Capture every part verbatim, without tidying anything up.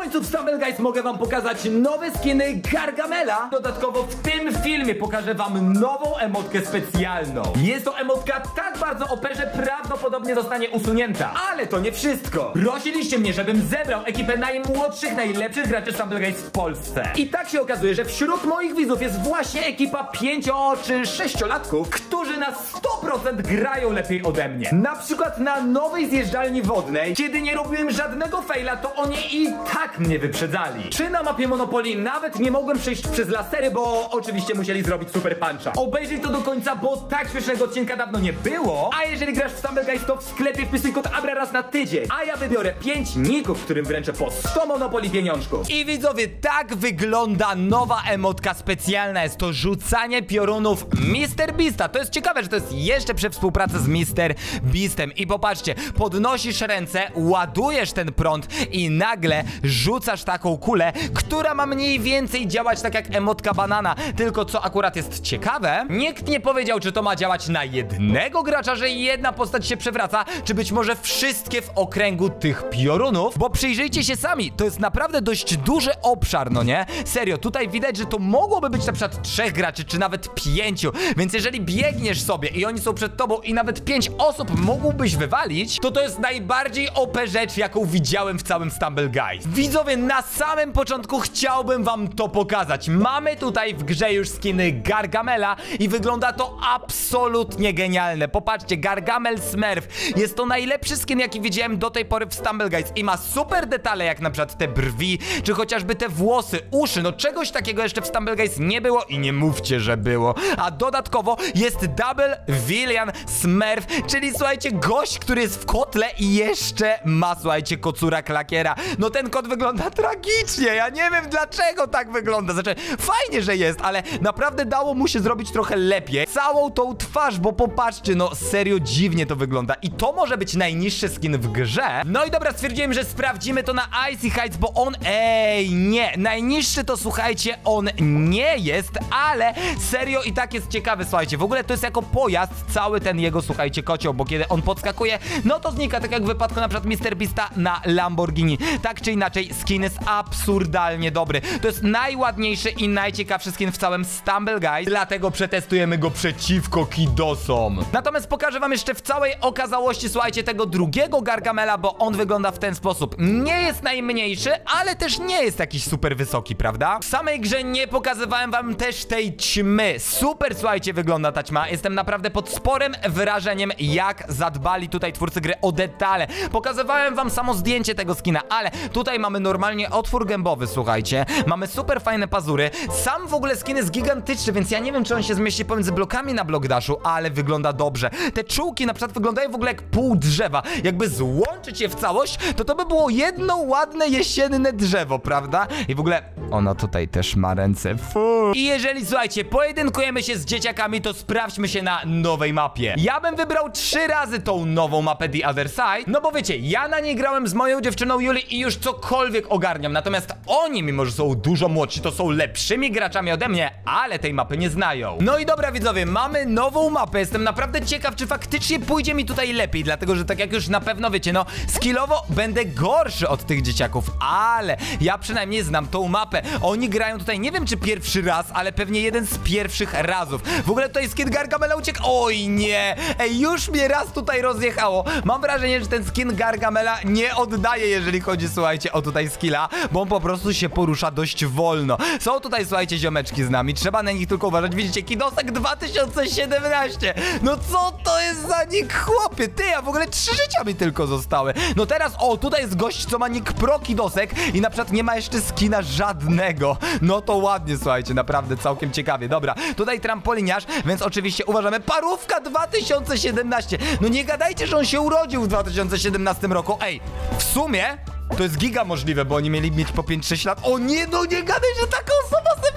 końcu w Stumble Guys mogę wam pokazać nowe skiny Gargamela. Dodatkowo w tym filmie pokażę wam nową emotkę specjalną. Jest to emotka tak bardzo O P, że prawdopodobnie zostanie usunięta. Ale to nie wszystko. Prosiliście mnie, żebym zebrał ekipę najmłodszych, najlepszych graczy Stumble Guys w Polsce. I tak się okazuje, że wśród moich widzów jest właśnie ekipa pięcio czy sześciolatków, którzy na sto procent grają lepiej ode mnie. Na przykład na nowej zjeżdżalni wodnej, kiedy nie robiłem żadnego faila, to oni i tak mnie wyprzedzali. Czy na mapie Monopoly nawet nie mogłem przejść przez lasery, bo oczywiście musieli zrobić super puncha. Obejrzyj to do końca, bo tak śmiesznego odcinka dawno nie było. A jeżeli grasz w Stumble Guys, to w sklepie wpisuj kod Abra raz na tydzień. A ja wybiorę pięć ników, którym wręczę po sto Monopoly pieniążków. I widzowie, tak wygląda nowa emotka specjalna. Jest to rzucanie piorunów mister Beasta. To jest ciekawe, że to jest jeszcze przy współpracy z mister Beastem. I popatrzcie, podnosisz ręce, ładujesz ten prąd i nagle rzucasz taką kulę, która ma mniej więcej działać tak jak emotka banana. Tylko co akurat jest ciekawe, nikt nie powiedział, czy to ma działać na jednego gracza, że jedna postać się przewraca, czy być może wszystkie w okręgu tych piorunów. Bo przyjrzyjcie się sami, to jest naprawdę dość duży obszar, no nie? Serio, tutaj widać, że to mogłoby być na przykład trzech graczy, czy nawet pięciu. Więc jeżeli biegniesz sobie i oni są przed tobą i nawet pięć osób mógłbyś wywalić, to to jest najbardziej O P rzecz, jaką widziałem w całym Stumble Guys. Widzowie, na samym początku chciałbym wam to pokazać. Mamy tutaj w grze już skiny Gargamela i wygląda to absolutnie genialne. Popatrzcie, Gargamel Smurf. Jest to najlepszy skin, jaki widziałem do tej pory w Stumble Guys i ma super detale, jak na przykład te brwi, czy chociażby te włosy, uszy. No czegoś takiego jeszcze w Stumble Guys nie było i nie mówcie, że było. A dodatkowo jest Double Villain Smurf, czyli słuchajcie, gość, który jest w kotle i jeszcze ma, słuchajcie, kocura klakiera. No ten kot wygląda tragicznie, ja nie wiem dlaczego tak wygląda. Znaczy, fajnie, że jest, ale naprawdę dało mu się zrobić trochę lepiej całą tą twarz, bo popatrzcie, no serio dziwnie to wygląda i to może być najniższy skin w grze. No i dobra, stwierdziłem, że sprawdzimy to na Icy Heights, bo on, ej, nie, najniższy to, słuchajcie, on nie jest, ale serio i tak jest ciekawy, słuchajcie, w ogóle to jest jako pojazd cały ten jego, słuchajcie, kocioł, bo kiedy on podskakuje, no to znika, tak jak w wypadku na przykład mister Beasta na Lamborghini. Tak czy inaczej, skin jest absurdalnie dobry. To jest najładniejszy i najciekawszy skin w całym Stumble Guys, dlatego przetestujemy go przeciwko Kidosom. Natomiast pokażę wam jeszcze w całej okazałości, słuchajcie, tego drugiego Gargamela, bo on wygląda w ten sposób. Nie jest najmniejszy, ale też nie jest jakiś super wysoki, prawda? W samej grze nie pokazywałem wam też tej ćmy. Super, słuchajcie, wygląda ta ćma. Jestem naprawdę pod sporym wrażeniem, jak zadbali tutaj twórcy gry o detale. Pokazywałem wam samo zdjęcie tego skina, ale tutaj mamy normalnie otwór gębowy, słuchajcie. Mamy super fajne pazury. Sam w ogóle skin jest gigantyczny, więc ja nie wiem, czy on się zmieści pomiędzy blokami na blok dashu, ale wygląda dobrze. Te czułki na przykład wyglądają w ogóle jak pół drzewa. Jakby złączyć je w całość, to to by było jedno ładne jesienne drzewo, prawda? I w ogóle ono tutaj też ma ręce. Fu. I jeżeli, słuchajcie, pojedynkujemy się z dzieciakami, to sprawdźmy się na nowej mapie. Ja bym wybrał trzy razy tą nową mapę The Other Side, no bo wiecie, ja na niej grałem z moją dziewczyną Juli i już cokolwiek ogarniam. Natomiast oni, mimo że są dużo młodsi, to są lepszymi graczami ode mnie, ale tej mapy nie znają. No i dobra, widzowie, mamy nową mapę. Jestem naprawdę ciekaw, czy faktycznie pójdzie mi tutaj lepiej, dlatego że tak jak już na pewno wiecie, no skillowo będę gorszy od tych dzieciaków, ale ja przynajmniej znam tą mapę. Oni grają tutaj, nie wiem czy pierwszy raz, ale pewnie jeden z pierwszych razów. W ogóle tutaj skin Gargamela uciekł. Oj nie, ej, już mnie raz tutaj rozjechało. Mam wrażenie, że ten skin Gargamela nie oddaje, jeżeli chodzi, słuchajcie, o tutaj skilla, bo on po prostu się porusza dość wolno. Są tutaj, słuchajcie, ziomeczki z nami, trzeba na nich tylko uważać. Widzicie, Kidosek dwa tysiące siedemnaście. No co to jest za nick, chłopie? Ty, a w ogóle trzy życia mi tylko zostały. No teraz, o, tutaj jest gość, co ma nick Pro Kidosek i na przykład nie ma jeszcze skina żadnego. No to ładnie, słuchajcie, naprawdę całkiem ciekawie. Dobra, tutaj trampoliniarz, więc oczywiście uważamy. Parówka dwa tysiące siedemnaście. No nie gadajcie, że on się urodził w dwa tysiące siedemnastym roku. Ej, w sumie to jest giga możliwe, bo oni mieli mieć po pięć sześć lat. O nie, no nie gadaj, że taka osoba ze mną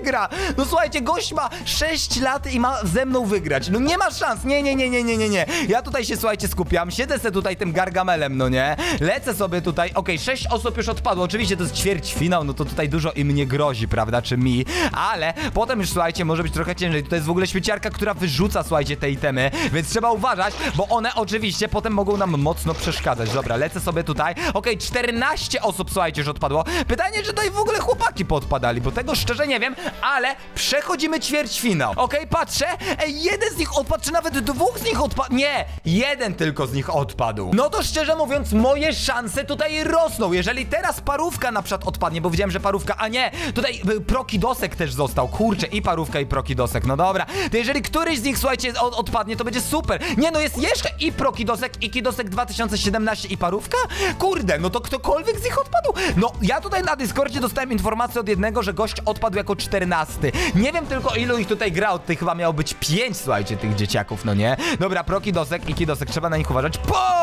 wygra. No słuchajcie, gość ma sześć lat i ma ze mną wygrać. No nie ma szans, nie, nie, nie, nie, nie, nie, nie. Ja tutaj się, słuchajcie, skupiam, siedzę sobie tutaj tym Gargamelem, no nie? Lecę sobie tutaj, okej, okay, sześć osób już odpadło, oczywiście to jest ćwierćfinał, no to tutaj dużo im nie grozi, prawda, czy mi, ale potem już, słuchajcie, może być trochę ciężej. Tutaj jest w ogóle śmieciarka, która wyrzuca, słuchajcie, te itemy, więc trzeba uważać, bo one oczywiście potem mogą nam mocno przeszkadzać. Dobra, lecę sobie tutaj, okej, okay, czternaście osób, słuchajcie, już odpadło. Pytanie, czy tutaj w ogóle chłopaki podpadali, bo tego szczerze nie wiem, ale przechodzimy ćwierćfinał. Okej, okay, patrzę, ej, jeden z nich odpadł, czy nawet dwóch z nich odpadł, nie, jeden tylko z nich odpadł. No to szczerze mówiąc, moje szanse tutaj rosną. Jeżeli teraz parówka na przykład odpadnie, bo widziałem, że parówka, a nie, tutaj Prokidosek też został, kurczę, i parówka, i Prokidosek, no dobra, to jeżeli któryś z nich, słuchajcie, od, odpadnie, to będzie super. Nie, no jest jeszcze i Prokidosek, i Kidosek dwa tysiące siedemnaście, i parówka? Kurde, no to ktokolwiek z nich odpadł. No, ja tutaj na Discordzie dostałem informację od jednego, że gość odpadł jako czternasty. Nie wiem tylko, ilu ich tutaj gra, od tych chyba miało być pięć, słuchajcie, tych dzieciaków, no nie? Dobra, Prokidosek i Kidosek, trzeba na nich uważać.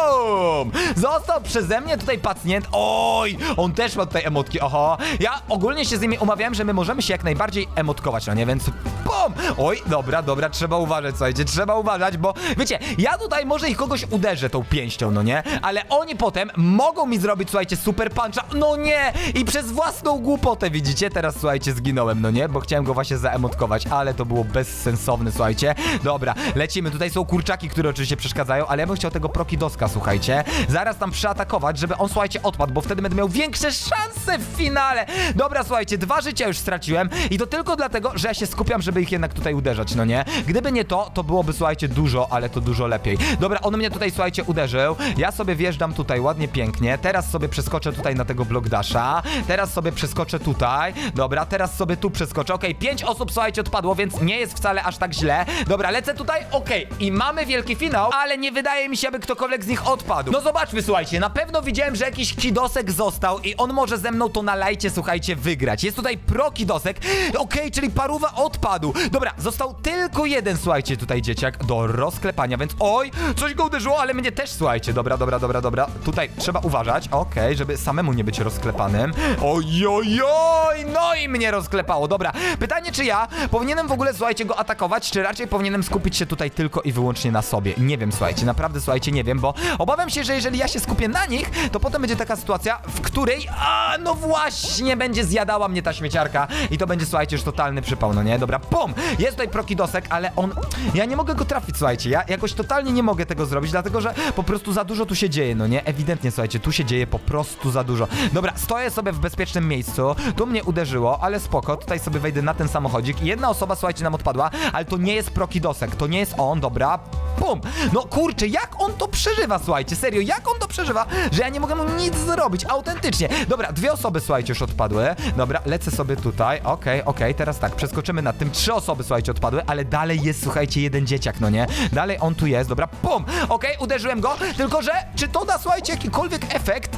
PUM! Został przeze mnie tutaj pacjent. Oj, on też ma tutaj emotki, oho. Ja ogólnie się z nimi umawiałem, że my możemy się jak najbardziej emotkować, no nie? Więc PUM! Oj, dobra, dobra, trzeba uważać, słuchajcie, trzeba uważać, bo wiecie, ja tutaj może ich kogoś uderzę tą pięścią, no nie? Ale oni potem mogą mi zrobić, słuchajcie, super puncha, no nie! I przez własną głupotę, widzicie? Teraz, słuchajcie, zginąłem, no nie? Bo chciałem go właśnie zaemotkować, ale to było bezsensowne, słuchajcie. Dobra, lecimy, tutaj są kurczaki, które oczywiście przeszkadzają, ale ja bym chciał tego Prokidoska, słuchajcie, zaraz tam przeatakować, żeby on, słuchajcie, odpadł, bo wtedy będę miał większe szanse w finale. Dobra, słuchajcie, dwa życia już straciłem i to tylko dlatego, że ja się skupiam, żeby ich jednak tutaj uderzać, no nie? Gdyby nie to, to byłoby, słuchajcie, dużo, ale to dużo lepiej. Dobra, on mnie tutaj, słuchajcie, uderzył, ja sobie wjeżdżam tutaj ładnie, pięknie, teraz sobie przeskoczę tutaj na tego Block Dasha, teraz sobie przeskoczę tutaj, dobra, teraz sobie tu przeskoczę, okej, okay, pięć osób, słuchajcie, odpadło, więc nie jest wcale aż tak źle. Dobra, lecę tutaj, okej, okay. I mamy wielki finał, ale nie wydaje mi się, aby ktokolwiek z nich odpadł. No zobaczmy, słuchajcie, na pewno widziałem, że jakiś Kidosek został i on może ze mną to na lajcie, słuchajcie, wygrać. Jest tutaj Prokidosek, okej, okay, czyli parówa odpadł. Dobra, został tylko jeden, słuchajcie, tutaj dzieciak do rozklepania, więc oj, coś go uderzyło, ale mnie też, słuchajcie, dobra, dobra, dobra, dobra, tutaj trzeba uważać, okej, okay, żeby samemu nie być rozklepanym. Oj, oj, oj, no i mnie rozklepało, dobra. Pytanie, czy ja powinienem w ogóle, słuchajcie, go atakować, czy raczej powinienem skupić się tutaj tylko i wyłącznie na sobie? Nie wiem, słuchajcie, naprawdę, słuchajcie, nie wiem, bo obawiam się, że jeżeli ja się skupię na nich, to potem będzie taka sytuacja, w której, a no właśnie, będzie zjadała mnie ta śmieciarka i to będzie, słuchajcie, już totalny przypał, no nie? Dobra, pum! Jest tutaj Prokidosek, ale on, ja nie mogę go trafić, słuchajcie, ja jakoś totalnie nie mogę tego zrobić, dlatego, że po prostu za dużo tu się dzieje, no nie? Ewidentnie, słuchajcie, tu się dzieje po prostu za dużo. Dobra, stoję sobie w bezpiecznym miejscu, tu mnie uderzyło, ale spoko, tutaj sobie wejdę na ten samochodzik i jedna osoba, słuchajcie, nam odpadła, ale to nie jest Prokidosek, to nie jest on, dobra, pum! No kurczę, jak on to przeżywa, słuchajcie, serio, jak on to przeżywa, że ja nie mogę mu nic zrobić, autentycznie. Dobra, dwie osoby, słuchajcie, już odpadły, dobra, lecę sobie tutaj, okej, okay, okej, okay, teraz tak, przeskoczymy nad tym, trzy osoby, słuchajcie, odpadły, ale dalej jest, słuchajcie, jeden dzieciak, no nie? Dalej on tu jest, dobra, pum! Okej, okay, uderzyłem go, tylko że, czy to da, słuchajcie, jakikolwiek efekt?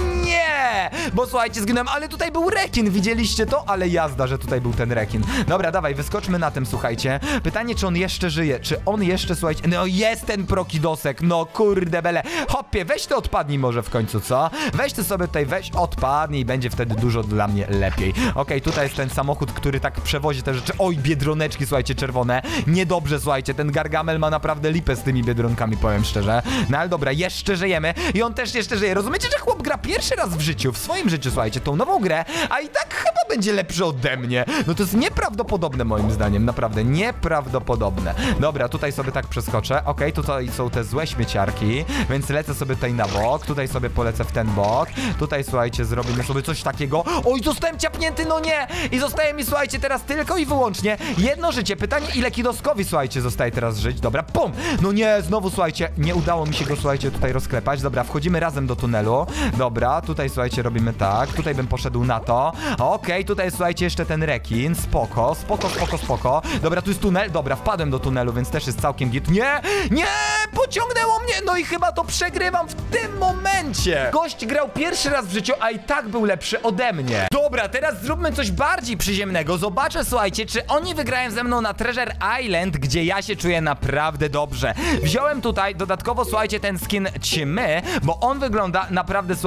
Nie! Bo słuchajcie, zginąłem, ale tutaj był rekin, widzieliście to? Ale jazda, że tutaj był ten rekin. Dobra, dawaj, wyskoczmy na tym, słuchajcie. Pytanie, czy on jeszcze żyje? Czy on jeszcze, słuchajcie... No jest ten Prokidosek, no kurde bele. Hopie, weź to odpadnij może w końcu, co? Weź ty sobie tutaj, weź odpadnij i będzie wtedy dużo dla mnie lepiej. Okej, okay, tutaj jest ten samochód, który tak przewozi te rzeczy. Oj, biedroneczki, słuchajcie, czerwone. Niedobrze, słuchajcie, ten Gargamel ma naprawdę lipę z tymi biedronkami, powiem szczerze. No ale dobra, jeszcze żyjemy i on też jeszcze żyje. Rozumiecie, że chłop gra pierwszy raz w życiu, w swoim życiu, słuchajcie, tą nową grę, a i tak chyba będzie lepszy ode mnie. No to jest nieprawdopodobne moim zdaniem, naprawdę nieprawdopodobne. Dobra, tutaj sobie tak przeskoczę. Okej, okay, tutaj są te złe śmieciarki, więc lecę sobie tutaj na bok, tutaj sobie polecę w ten bok, tutaj, słuchajcie, zrobimy sobie coś takiego. Oj, zostałem ciapnięty, no nie! I zostaje mi, słuchajcie, teraz tylko i wyłącznie jedno życie. Pytanie, ile Kidoskowi, słuchajcie, zostaje teraz żyć. Dobra, pum! No nie, znowu, słuchajcie, nie udało mi się go, słuchajcie, tutaj rozklepać. Dobra, wchodzimy razem do tunelu. Dobra, tutaj, słuchajcie, robimy tak. Tutaj bym poszedł na to. Okej, okay, tutaj jest, słuchajcie, jeszcze ten rekin. Spoko, spoko, spoko, spoko. Dobra, tu jest tunel. Dobra, wpadłem do tunelu, więc też jest całkiem git. Nie, nie, pociągnęło mnie. No i chyba to przegrywam w tym momencie. Gość grał pierwszy raz w życiu, a i tak był lepszy ode mnie. Dobra, teraz zróbmy coś bardziej przyziemnego. Zobaczę, słuchajcie, czy oni wygrają ze mną na Treasure Island, gdzie ja się czuję naprawdę dobrze. Wziąłem tutaj dodatkowo, słuchajcie, ten skin ćmy, bo on wygląda naprawdę, słuchajcie,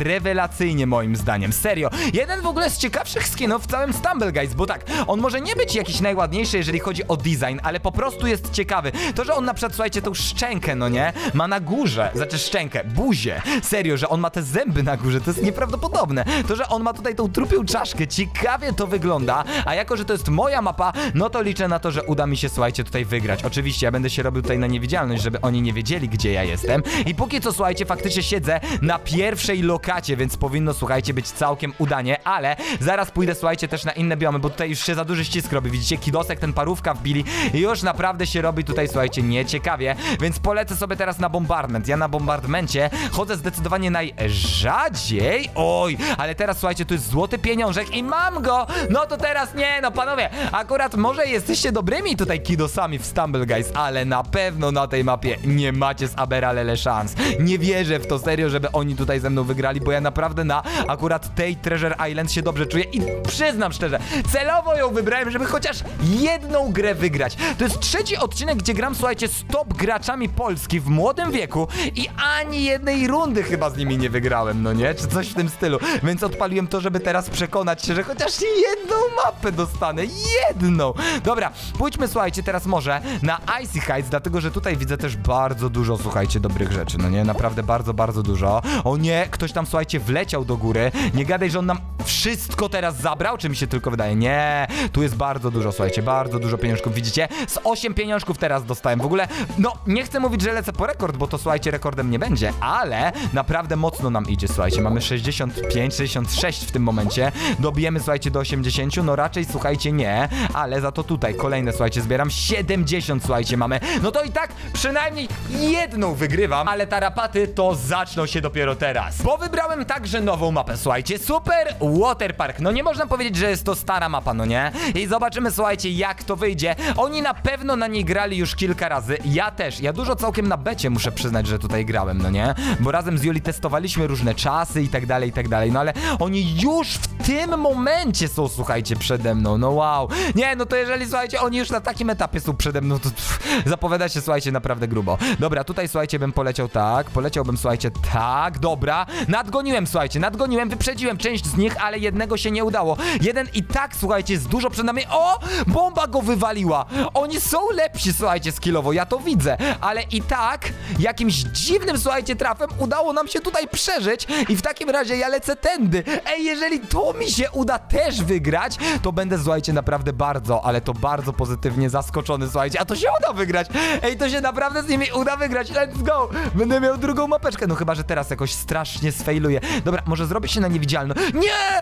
rewelacyjnie moim zdaniem, serio. Jeden w ogóle z ciekawszych skinów w całym Stumble Guys, bo tak, on może nie być jakiś najładniejszy, jeżeli chodzi o design, ale po prostu jest ciekawy. To, że on na przykład, słuchajcie, tą szczękę, no nie, ma na górze, znaczy szczękę, buzię, serio, że on ma te zęby na górze, to jest nieprawdopodobne. To, że on ma tutaj tą trupią czaszkę, ciekawie to wygląda, a jako, że to jest moja mapa, no to liczę na to, że uda mi się, słuchajcie, tutaj wygrać. Oczywiście ja będę się robił tutaj na niewidzialność, żeby oni nie wiedzieli, gdzie ja jestem. I póki co, słuchajcie, faktycznie siedzę na pierwszej lokacie, więc powinno, słuchajcie, być całkiem udanie, ale zaraz pójdę, słuchajcie, też na inne biomy, bo tutaj już się za duży ścisk robi. Widzicie, kidosek, ten parówka wbili i już naprawdę się robi tutaj, słuchajcie, nieciekawie, więc polecę sobie teraz na bombardment. Ja na bombardmencie chodzę zdecydowanie najrzadziej. Oj, ale teraz, słuchajcie, tu jest złoty pieniążek i mam go! No to teraz nie, no panowie, akurat może jesteście dobrymi tutaj kidosami w Stumble Guys, ale na pewno na tej mapie nie macie z Aberalele szans. Nie wierzę w to, serio, żeby oni tutaj ze mną wygrali, bo ja naprawdę na akurat tej Treasure Island się dobrze czuję i przyznam szczerze, celowo ją wybrałem, żeby chociaż jedną grę wygrać. To jest trzeci odcinek, gdzie gram, słuchajcie, z top graczami Polski w młodym wieku i ani jednej rundy chyba z nimi nie wygrałem, no nie? Czy coś w tym stylu. Więc odpaliłem to, żeby teraz przekonać się, że chociaż jedną mapę dostanę. Jedną! Dobra, pójdźmy, słuchajcie, teraz może na Icy Heights, dlatego, że tutaj widzę też bardzo dużo, słuchajcie, dobrych rzeczy, no nie? Naprawdę bardzo, bardzo dużo. O nie, ktoś tam, słuchajcie, wleciał do góry. Nie gadaj, że on nam wszystko teraz zabrał, czy mi się tylko wydaje? Nie, tu jest bardzo dużo, słuchajcie, bardzo dużo pieniążków, widzicie? Z osiem pieniążków teraz dostałem. W ogóle, no, nie chcę mówić, że lecę po rekord, bo to, słuchajcie, rekordem nie będzie, ale naprawdę mocno nam idzie, słuchajcie. Mamy sześćdziesiąt pięć, sześćdziesiąt sześć w tym momencie. Dobijemy, słuchajcie, do osiemdziesięciu, no raczej, słuchajcie, nie, ale za to tutaj kolejne, słuchajcie, zbieram siedemdziesiąt, słuchajcie, mamy. No to i tak przynajmniej jedną wygrywam, ale tarapaty to zaczną się dopiero teraz. Bo wybrałem także nową mapę, słuchajcie, Super Waterpark. No nie można powiedzieć, że jest to stara mapa, no nie? I zobaczymy, słuchajcie, jak to wyjdzie. Oni na pewno na niej grali już kilka razy, ja też. Ja dużo całkiem na becie muszę przyznać, że tutaj grałem, no nie? Bo razem z Juli testowaliśmy różne czasy i tak dalej, i tak dalej, no ale oni już w tym momencie są, słuchajcie, przede mną, no wow. Nie, no to jeżeli, słuchajcie, oni już na takim etapie są przede mną, to pff, zapowiada się, słuchajcie, naprawdę grubo. Dobra, tutaj, słuchajcie, bym poleciał tak, poleciałbym, słuchajcie, tak, dobra. Nadgoniłem, słuchajcie, nadgoniłem, wyprzedziłem część z nich, ale jednego się nie udało. Jeden i tak, słuchajcie, jest dużo przed nami. O! Bomba go wywaliła! Oni są lepsi, słuchajcie, skillowo, ja to widzę, ale i tak jakimś dziwnym, słuchajcie, trafem udało nam się tutaj przeżyć i w takim razie ja lecę tędy. Ej, jeżeli to mi się uda też wygrać, to będę, słuchajcie, naprawdę bardzo, ale to bardzo pozytywnie zaskoczony, słuchajcie, a to się uda wygrać. Ej, to się naprawdę z nimi uda wygrać, let's go! Będę miał drugą mapeczkę, no chyba, że teraz jakoś strasznie sfejluję. Dobra, może zrobię się na niewidzialny. Nie!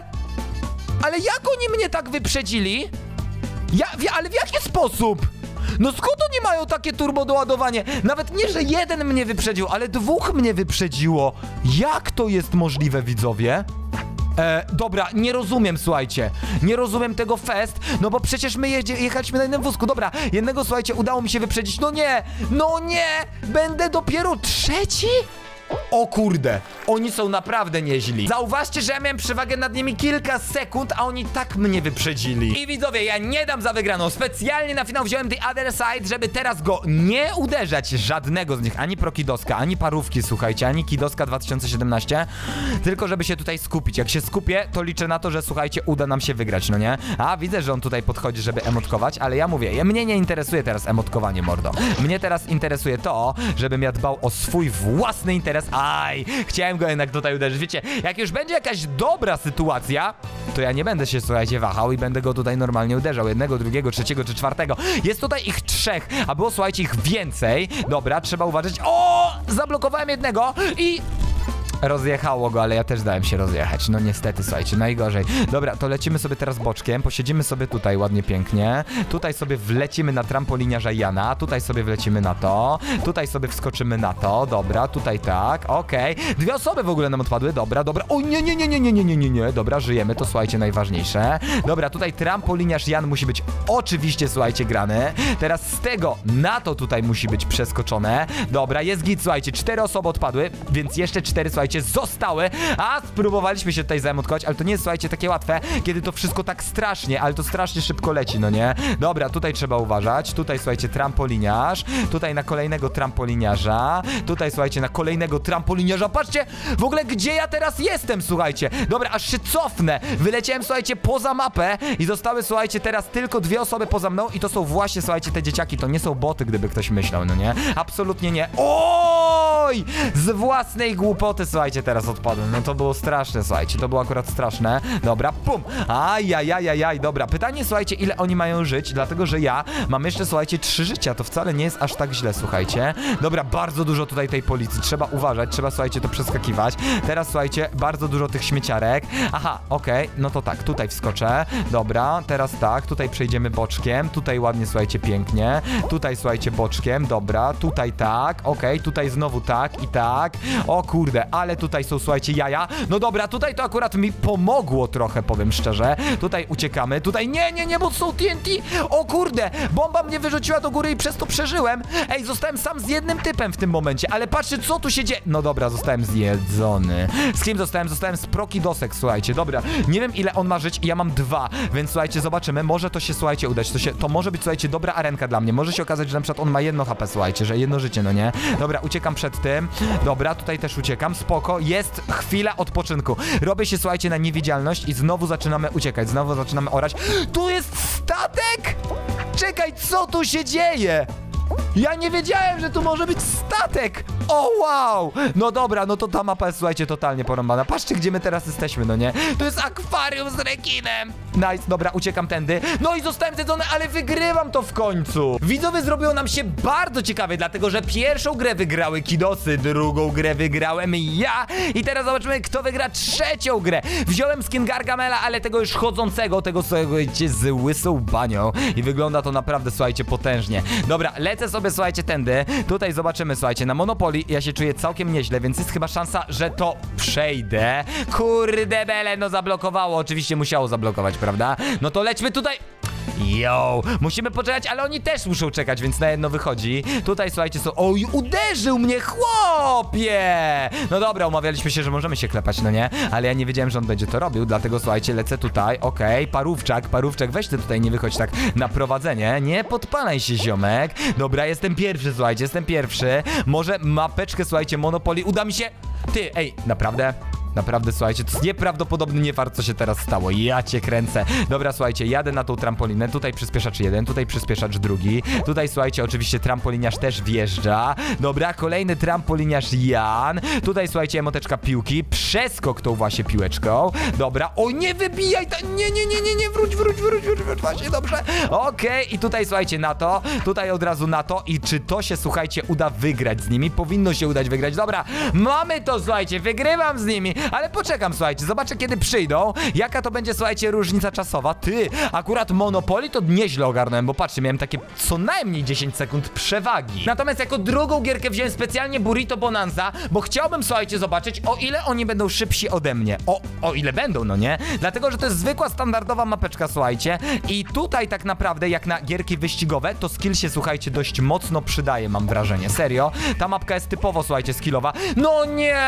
Ale jak oni mnie tak wyprzedzili? Ja, w, ale w jaki sposób? No skąd oni mają takie turbo doładowanie? Nawet nie, że jeden mnie wyprzedził, ale dwóch mnie wyprzedziło. Jak to jest możliwe, widzowie? E, dobra, nie rozumiem, słuchajcie. Nie rozumiem tego fest, no bo przecież my jedzie, jechaliśmy na jednym wózku. Dobra, jednego, słuchajcie, udało mi się wyprzedzić. No nie, no nie, będę dopiero trzeci? O kurde, oni są naprawdę nieźli. Zauważcie, że ja miałem przewagę nad nimi kilka sekund, a oni tak mnie wyprzedzili. I widzowie, ja nie dam za wygraną. Specjalnie na finał wziąłem The Other Side, żeby teraz go nie uderzać, żadnego z nich. Ani Prokidoska, ani Parówki, słuchajcie, ani Kidoska dwa tysiące siedemnaście. Tylko żeby się tutaj skupić. Jak się skupię, to liczę na to, że, słuchajcie, uda nam się wygrać, no nie? A, widzę, że on tutaj podchodzi, żeby emotkować, ale ja mówię, mnie nie interesuje teraz emotkowanie, mordo. Mnie teraz interesuje to, żebym ja dbał o swój własny interes. Aj, chciałem go jednak tutaj uderzyć. Wiecie, jak już będzie jakaś dobra sytuacja, to ja nie będę się, słuchajcie, wahał i będę go tutaj normalnie uderzał. Jednego, drugiego, trzeciego czy czwartego. Jest tutaj ich trzech, a było, słuchajcie, ich więcej. Dobra, trzeba uważać. O! Zablokowałem jednego i... rozjechało go, ale ja też dałem się rozjechać. No niestety, słuchajcie, najgorzej. Dobra, to lecimy sobie teraz boczkiem, posiedzimy sobie tutaj ładnie, pięknie. Tutaj sobie wlecimy na trampoliniarza Jana, tutaj sobie wlecimy na to, tutaj sobie wskoczymy na to, dobra, tutaj tak, okej. Okay. Dwie osoby w ogóle nam odpadły, dobra, dobra. O nie, nie, nie, nie, nie, nie, nie, nie, nie, dobra, żyjemy, to, słuchajcie, najważniejsze. Dobra, tutaj trampoliniarz Jan musi być oczywiście, słuchajcie, grany. Teraz z tego na to tutaj musi być przeskoczone. Dobra, jest git, słuchajcie, cztery osoby odpadły, więc jeszcze cztery, słuchajcie, słuchajcie, zostały, a spróbowaliśmy się tutaj zaemotkować, ale to nie jest, słuchajcie, takie łatwe, kiedy to wszystko tak strasznie, ale to strasznie szybko leci, no nie? Dobra, tutaj trzeba uważać, tutaj, słuchajcie, trampoliniarz, tutaj na kolejnego trampoliniarza, tutaj, słuchajcie, na kolejnego trampoliniarza, patrzcie, w ogóle gdzie ja teraz jestem, słuchajcie, dobra, aż się cofnę, wyleciałem, słuchajcie, poza mapę i zostały, słuchajcie, teraz tylko dwie osoby poza mną i to są właśnie, słuchajcie, te dzieciaki, to nie są boty, gdyby ktoś myślał, no nie? Absolutnie nie. Oj! Z własnej głupoty, słuchajcie, teraz odpadłem, no to było straszne, słuchajcie, to było akurat straszne, dobra, pum, ajajajajaj, dobra, pytanie, słuchajcie, ile oni mają żyć, dlatego, że ja mam jeszcze, słuchajcie, trzy życia, to wcale nie jest aż tak źle, słuchajcie, dobra, bardzo dużo tutaj tej policji, trzeba uważać, trzeba, słuchajcie, to przeskakiwać, teraz, słuchajcie, bardzo dużo tych śmieciarek, aha, okej, okay, no to tak, tutaj wskoczę, dobra, teraz tak, tutaj przejdziemy boczkiem, tutaj ładnie, słuchajcie, pięknie, tutaj, słuchajcie, boczkiem, dobra, tutaj tak, okej, okay, tutaj znowu tak i tak, o kurde, ale tutaj są, słuchajcie, jaja, no dobra, tutaj to akurat mi pomogło trochę, powiem szczerze, tutaj uciekamy, tutaj, nie, nie, nie, bo są T N T, o kurde, bomba mnie wyrzuciła do góry i przez to przeżyłem, ej, zostałem sam z jednym typem w tym momencie, ale patrzcie, co tu się dzieje, no dobra, zostałem zjedzony, z kim zostałem? Zostałem z Prokidosek, słuchajcie, dobra, nie wiem, ile on ma żyć i ja mam dwa, więc słuchajcie, zobaczymy, może to się, słuchajcie, udać, to się, to może być, słuchajcie, dobra arenka dla mnie, może się okazać, że na przykład on ma jedno H P, słuchajcie, że jedno życie, no nie, dobra, uciekam przed tym, dobra, tutaj też uciekam, spoko, jest chwila odpoczynku, robię się, słuchajcie, na niewidzialność i znowu zaczynamy uciekać, znowu zaczynamy orać, tu jest statek? Czekaj, co tu się dzieje? Ja nie wiedziałem, że tu może być statek! O wow! No dobra, no to ta mapa jest, słuchajcie, totalnie porąbana. Patrzcie, gdzie my teraz jesteśmy, no nie? To jest akwarium z rekinem! Nice, dobra, uciekam tędy. No i zostałem zjedzony, ale wygrywam to w końcu! Widzowie, zrobiło nam się bardzo ciekawie, dlatego że pierwszą grę wygrały Kidosy, drugą grę wygrałem ja i teraz zobaczymy, kto wygra trzecią grę. Wziąłem skin Gargamela, ale tego już chodzącego, tego, słuchajcie, z łysą banią i wygląda to naprawdę, słuchajcie, potężnie. Dobra, lecę sobie, słuchajcie, tędy. Tutaj zobaczymy, słuchajcie, na Monopoly ja się czuję całkiem nieźle, więc jest chyba szansa, że to przejdę. Kurde bele, no zablokowało, oczywiście musiało zablokować, prawda? No to lećmy tutaj. Yo, musimy poczekać, ale oni też muszą czekać, więc na jedno wychodzi. Tutaj, słuchajcie, są... Oj, uderzył mnie, chłopie! No dobra, umawialiśmy się, że możemy się klepać, no nie? Ale ja nie wiedziałem, że on będzie to robił, dlatego, słuchajcie, lecę tutaj, okej, okay. Parówczak, parówczak, weź ty tutaj, nie wychodź tak na prowadzenie, nie podpalaj się, ziomek. Dobra, jestem pierwszy, słuchajcie, jestem pierwszy. Może mapeczkę, słuchajcie, Monopoly uda mi się... Ty, ej, naprawdę? Naprawdę, słuchajcie, to jest nieprawdopodobny niefart, co się teraz stało. Ja cię kręcę. Dobra, słuchajcie, jadę na tą trampolinę. Tutaj przyspieszacz jeden, tutaj przyspieszacz drugi. Tutaj, słuchajcie, oczywiście trampoliniarz też wjeżdża. Dobra, kolejny trampoliniarz Jan. Tutaj, słuchajcie, emoteczka piłki. Przeskok tą właśnie piłeczką. Dobra, o nie wybijaj ta... Nie, nie, nie, nie, nie, wróć, wróć, wróć, wróć, wróć, właśnie, dobrze. Okej, okay. I tutaj, słuchajcie, na to. Tutaj od razu na to. I czy to się, słuchajcie, uda wygrać z nimi? Powinno się udać wygrać. Dobra, mamy to, słuchajcie, wygrywam z nimi. Ale poczekam, słuchajcie, zobaczę, kiedy przyjdą. Jaka to będzie, słuchajcie, różnica czasowa. Ty, akurat Monopoly to nieźle ogarnąłem, bo patrzcie, miałem takie co najmniej dziesięć sekund przewagi. Natomiast jako drugą gierkę wziąłem specjalnie Burrito Bonanza, bo chciałbym, słuchajcie, zobaczyć, o ile oni będą szybsi ode mnie. O, o ile będą, no nie? Dlatego, że to jest zwykła, standardowa mapeczka, słuchajcie. I tutaj tak naprawdę, jak na gierki wyścigowe, to skill się, słuchajcie, dość mocno przydaje, mam wrażenie. Serio. Ta mapka jest typowo, słuchajcie, skillowa. No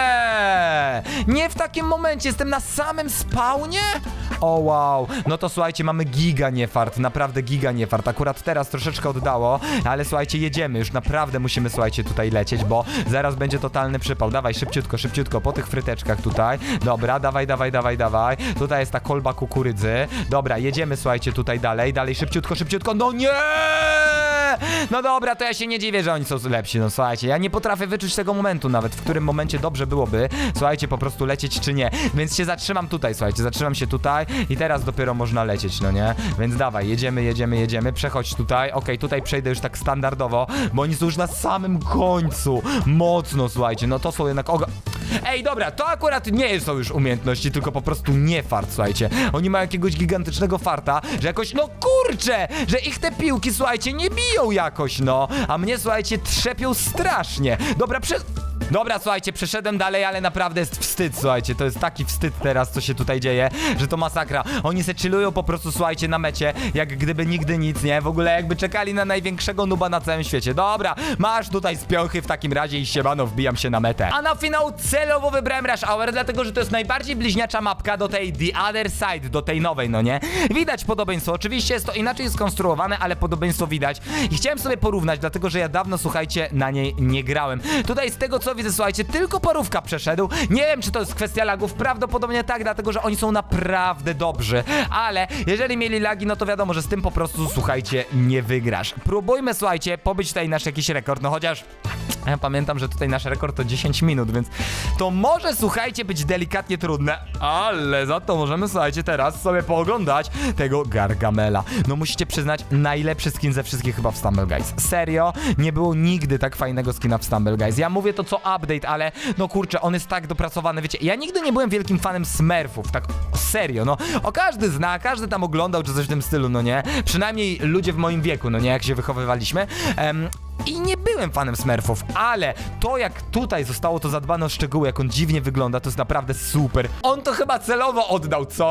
nie! Nie w takim momencie, jestem na samym spawnie? O wow, no to słuchajcie, mamy giga niefart, naprawdę giga niefart. Akurat teraz troszeczkę oddało, ale słuchajcie, jedziemy, już naprawdę musimy, słuchajcie, tutaj lecieć, bo zaraz będzie totalny przypał. Dawaj, szybciutko, szybciutko, po tych fryteczkach tutaj. Dobra, dawaj, dawaj, dawaj, dawaj. Tutaj jest ta kolba kukurydzy. Dobra, jedziemy, słuchajcie, tutaj dalej, dalej, szybciutko, szybciutko. No nie! No dobra, to ja się nie dziwię, że oni są lepsi, no słuchajcie, ja nie potrafię wyczuć tego momentu nawet, w którym momencie dobrze byłoby, słuchajcie, po prostu lecieć czy nie, więc się zatrzymam tutaj, słuchajcie, zatrzymam się tutaj i teraz dopiero można lecieć, no nie, więc dawaj, jedziemy, jedziemy, jedziemy, przechodź tutaj, okej, okay, tutaj przejdę już tak standardowo, bo oni są już na samym końcu, mocno, słuchajcie, no to są jednak oga... Ej, dobra, to akurat nie są już umiejętności, tylko po prostu nie fart, słuchajcie, oni mają jakiegoś gigantycznego farta, że jakoś, no kurczę, że ich te piłki, słuchajcie, nie biją jakoś, no, a mnie, słuchajcie, trzepią strasznie, dobra, przez... Dobra, słuchajcie, przeszedłem dalej, ale naprawdę jest wstyd, słuchajcie, to jest taki wstyd teraz, co się tutaj dzieje, że to masakra. Oni se chillują po prostu, słuchajcie, na mecie, jak gdyby nigdy nic, nie? W ogóle jakby czekali na największego nuba na całym świecie. Dobra, masz tutaj z piąchy w takim razie i siemano, wbijam się na metę. A na finał celowo wybrałem Rush Hour, dlatego, że to jest najbardziej bliźniacza mapka do tej The Other Side, do tej nowej, no nie? Widać podobieństwo, oczywiście jest to inaczej skonstruowane, ale podobieństwo widać. I chciałem sobie porównać, dlatego, że ja dawno, słuchajcie, na niej nie grałem. Tutaj z tego, co widzę, słuchajcie, tylko parówka przeszedł. Nie wiem, czy to jest kwestia lagów, prawdopodobnie tak, dlatego, że oni są naprawdę dobrzy. Ale jeżeli mieli lagi, no to wiadomo, że z tym po prostu, słuchajcie, nie wygrasz. Próbujmy, słuchajcie, pobyć tutaj nasz jakiś rekord, no chociaż... Ja pamiętam, że tutaj nasz rekord to dziesięć minut, więc to może, słuchajcie, być delikatnie trudne, ale za to możemy, słuchajcie, teraz sobie pooglądać tego Gargamela. No musicie przyznać, najlepszy skin ze wszystkich chyba w Stumble Guys. Serio, nie było nigdy tak fajnego skina w Stumble Guys. Ja mówię to co update, ale no kurczę, on jest tak dopracowany, wiecie, ja nigdy nie byłem wielkim fanem Smurfów, tak serio, no. O, każdy zna, każdy tam oglądał czy coś w tym stylu, no nie? Przynajmniej ludzie w moim wieku, no nie, jak się wychowywaliśmy. Um, I nie byłem fanem Smurfów, ale to jak tutaj zostało to zadbane o szczegóły, jak on dziwnie wygląda, to jest naprawdę super. On to chyba celowo oddał, co?